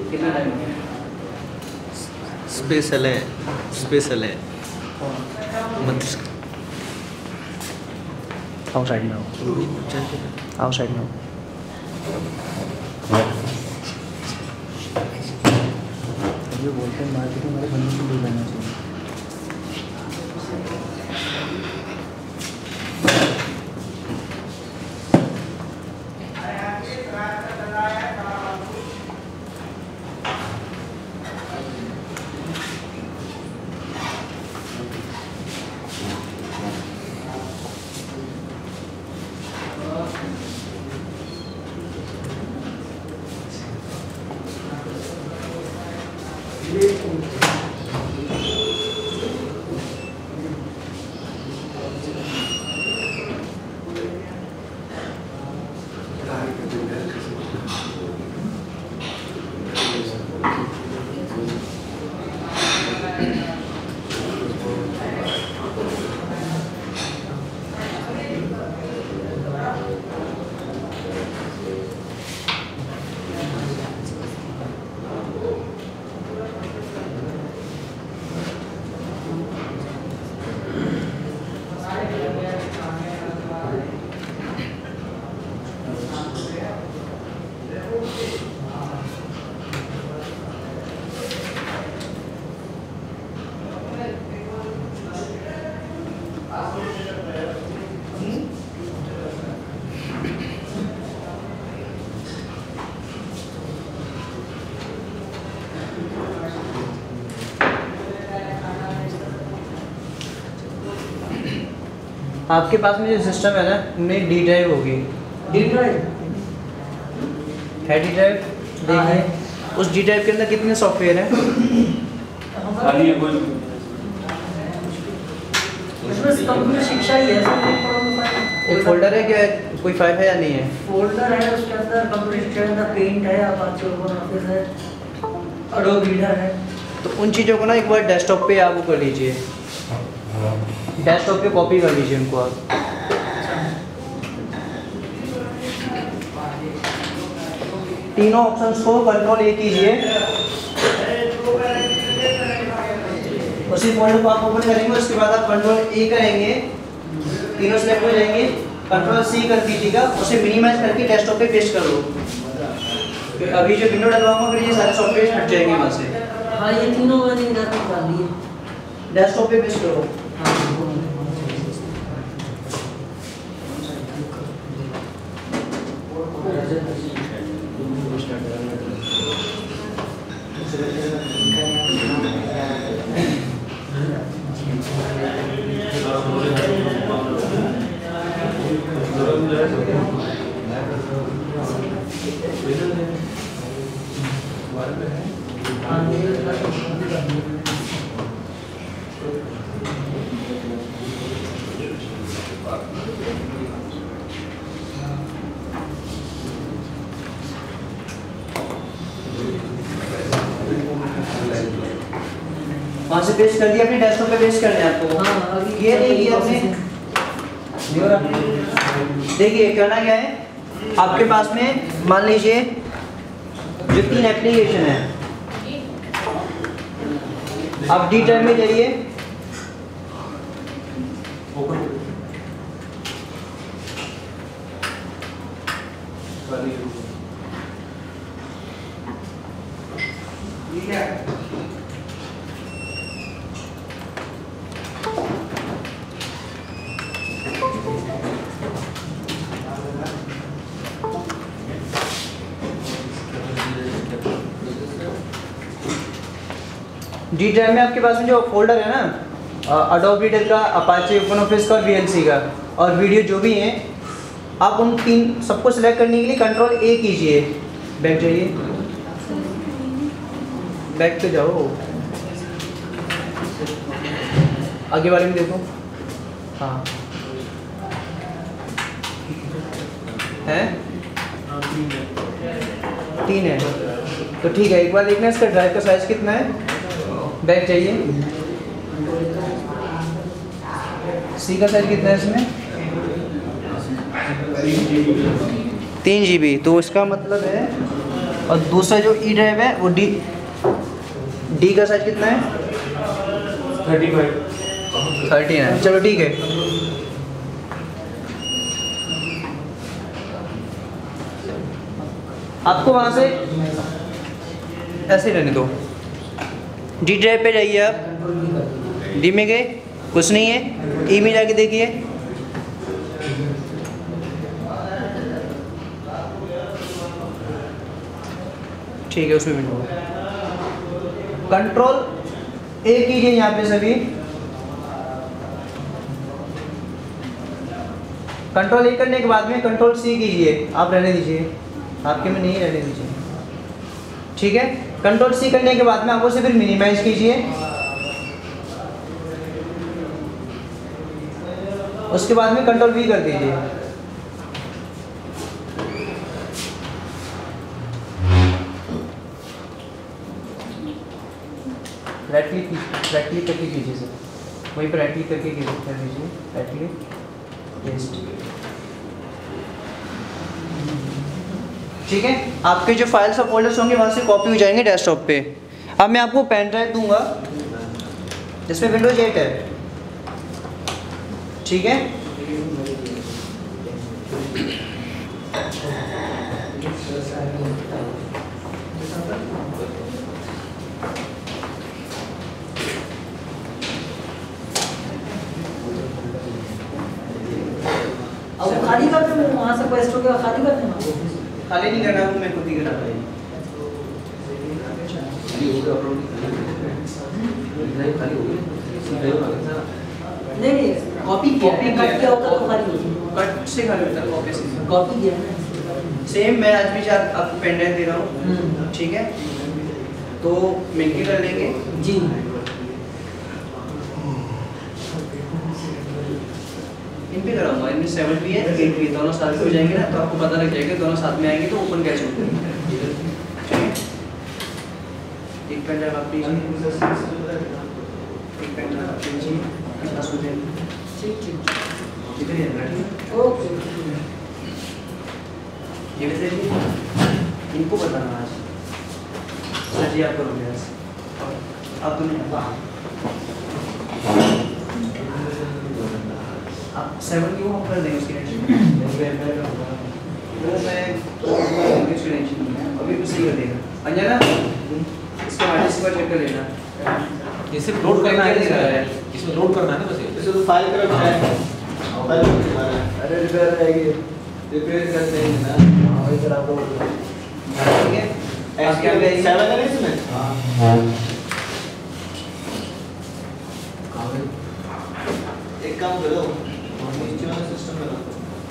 कितना टाइम हो गया? स्पेशल है, स्पेशल है मत आओ साइड में आओ, आओ साइड में आओ। ये बोलते हैं मार्केटिंग वाले बंदे को दूर रहना चाहिए। आपके पास में जो सिस्टम है ना, उनमें डी ड्राइव होगी। डी ड्राइव है, डी ड्राइव देखिए। उस डी ड्राइव के अंदर कितने सॉफ्टवेयर हैं? कंप्यूटर शिक्षा ही है सर। एक फोल्डर है क्या, कोई फाइल है या नहीं है? फोल्डर है, उसके अंदर कंप्यूटर शिक्षा के अंदर पेंट है, अपाचे ओपन ऑफिस है, एडोब रीडर है। तो उन चीज़ों को ना एक बार डेस्कटॉप पे आप वो कर लीजिए, डेस्कटॉप पे कॉपी कर लीजिए उनको आप। तीनों ऑप्शंस को कंट्रोल ए कीजिए, उसी फोल्डर को आप ओपन करेंगे। उसके बाद आप कंट्रोल ए करेंगे, तीनों सेलेक्ट हो जाएंगे। कंट्रोल सी कर दीजिएगा, उसे मिनिमाइज करके डेस्कटॉप पे पेस्ट कर दो। तो अभी जो विंडो डलवाऊंगा फिर ये सारे सॉफ्टवेयर हट जाएंगे वहाँ से। हाँ, ये तीनों मैंने इधर पे डाल दिए, डेस्कटॉप पे पेस्ट करो। वहाँ से पेस्ट कर दिया, अपने डेस्कटॉप पे पेस्ट करना है आपको। हाँ, ये नहीं किया आपने। देखिए करना क्या है, आपके पास में मान लीजिए जो 3 एप्लीकेशन है, आप डी ड्राइव में जाइए, डी ड्राइव में आपके पास में जो फोल्डर है ना, एडोब रीडर का, अपाचे ओपन ऑफिस का और वीएलसी का और वीडियो जो भी हैं, आप उन 3 सबको सिलेक्ट करने के लिए कंट्रोल ए कीजिए। बैक जाइए, बैक पे जाओ, आगे वाले में देखो। हाँ है, 3 है तो ठीक है। एक बार देखना इसका ड्राइव का साइज कितना है। बैक चाहिए, सी का साइज कितना है इसमें? 3 GB। तो इसका मतलब है और दूसरा जो ई ड्राइव है वो डी का साइज कितना है? 13 है। चलो ठीक है, आपको वहाँ से ऐसे रहने दो। डी ड्राइव पे जाइए आप, डी में गए, कुछ नहीं है, ई में जाके देखिए, ठीक है, उसमें विंडो कंट्रोल ए कीजिए यहाँ पे सभी, कंट्रोल ए करने के बाद में कंट्रोल सी कीजिए, आप रहने दीजिए, आपके में नहीं रहने दीजिए, ठीक है। कंट्रोल सी करने के बाद में आप उसे फिर मिनिमाइज कीजिए, उसके बाद में कंट्रोल वी कर दीजिए, राइट क्लिक करके कीजिए सर, वहीं पर राइट क्लिक करके कर दीजिए, राइट क्लिक पेस्ट, ठीक है। आपके जो फाइल्स और फोल्डर्स होंगे वहाँ से कॉपी हो जाएंगे डेस्कटॉप पे। अब मैं आपको पेन ड्राइव दूंगा जिसमें विंडोज 8 है, ठीक है। अब खाली कर दो, वहाँ से पेस्ट हो गया, खाली कर देना। खाली नहीं करना, वो मैं खुद ही करना पड़ेगा। नहीं कॉपी कट किया होता तो खाली होती, कट से खाली होता है, कॉपी से कॉपी किया ना। सेम मैं आज भी आपको पेन ड्राइव दे रहा हूँ, ठीक है। तो मिलके कर लेंगे जी। इन पे कराऊंगा, इनमें 7 भी है 8 भी, दोनों साथ में हो जाएंगे ना, तो आपको पता लग जाएगा दोनों साथ में आएंगे तो ओपन कैसे होगा। एक पेन ड्राइव आप लीजिए, एक पेन ड्राइव आप लीजिए, कितना सोचें, ठीक इधर ही रहना, ठीक है। ओके। ये भी देखिए, इनको बताना आज सर जी, आप करोगे आज, अब तो नहीं, आप 7 की वो हम कर देंगे, उसकी टेंशन वो मैं उसकी टेंशन नहीं है, अभी कुछ सही कर देगा। अंजना इसके बाद इस पर चेक कर लेना, ये सिर्फ लोड करना है, इसमें लोड करना है ना बस, इसे तो फाइल कर रखा है, फाइल कर रहा है। अरे रिपेयर रहेगी, रिपेयर करते हैं ना, वही तरह को, ठीक है। एक्चुअली 7 है इसमें। हां, एक काम करो, नीचे वाला सिस्टम में रखो।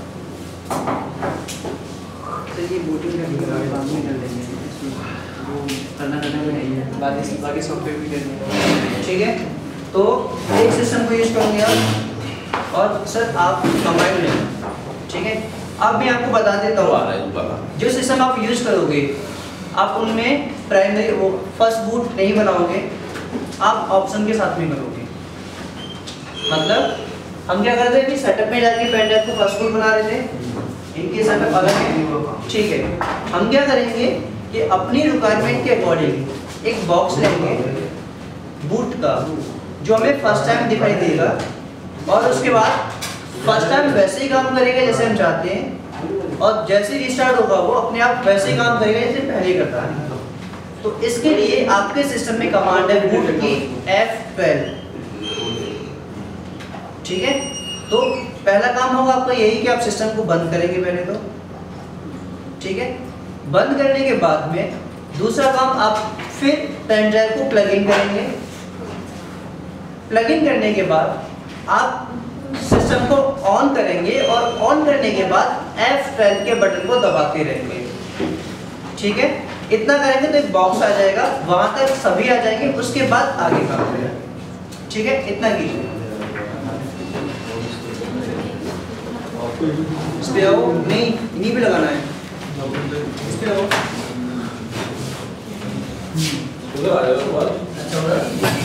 तो ये बूटिंग का भी करा, बाद में कर लेंगे, वो करना में नहीं है, बाकी सॉफ्टवेयर भी करने, ठीक है। तो एक सिस्टम को यूज करूँगी आप, और सर आप कंबाइन लेना, ठीक है। अब मैं आपको बता देता हूँ, जो सिस्टम आप यूज करोगे आप उनमें प्राइमरी वो फर्स्ट बूट नहीं बनाओगे, आप ऑप्शन के साथ में करोगे। मतलब हम क्या करते हैं कि सेटअप में जाके पेन ड्राइव को फर्स्ट बूट बना रहे थे, इनके सेटअप अलग है, ठीक है। हम क्या करेंगे कि अपनी रिक्वायरमेंट के अकॉर्डिंग एक बॉक्स लेंगे बूट का, जो हमें फर्स्ट टाइम दिखाई देगा, और उसके बाद फर्स्ट टाइम वैसे ही काम करेगा जैसे हम चाहते हैं, और जैसे ही रिस्टार्ट होगा वो अपने आप वैसे ही काम करेगा जैसे पहले करता है। तो इसके लिए आपके सिस्टम में कमांड है बूट की F12, ठीक है। तो पहला काम होगा आपका यही कि आप सिस्टम को बंद करेंगे पहले तो, ठीक है। बंद करने के बाद में दूसरा काम आप फिर पेन ड्राइव को प्लग इन करेंगे। प्लग इन करने के बाद आप सिस्टम को ऑन करेंगे, और ऑन करने के बाद F12 के बटन को दबाते रहेंगे, ठीक है। इतना करेंगे तो एक बॉक्स आ जाएगा, वहां तक सभी आ जाएंगे, उसके बाद आगे काम करेंगे, ठीक है। इतना कीजिए, इस पे आओ, नहीं इन्हीं पे लगाना है, इस पे आओ, उधर आ जाओ, अच्छा